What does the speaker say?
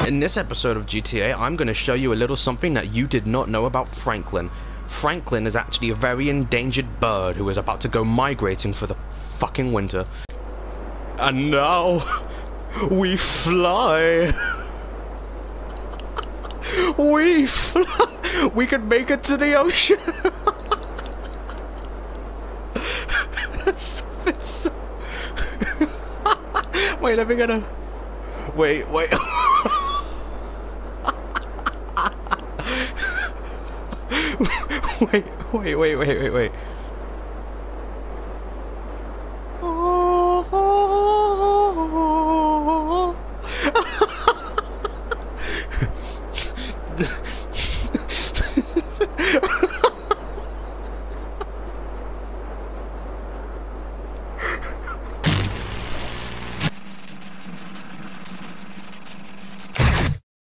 In this episode of GTA, I'm going to show you a little something that you did not know about Franklyn. Franklyn is actually a very endangered bird who is about to go migrating for the fucking winter. And now, we fly. We fly. We can make it to the ocean. Wait, let me get a... Wait. Wait, wait.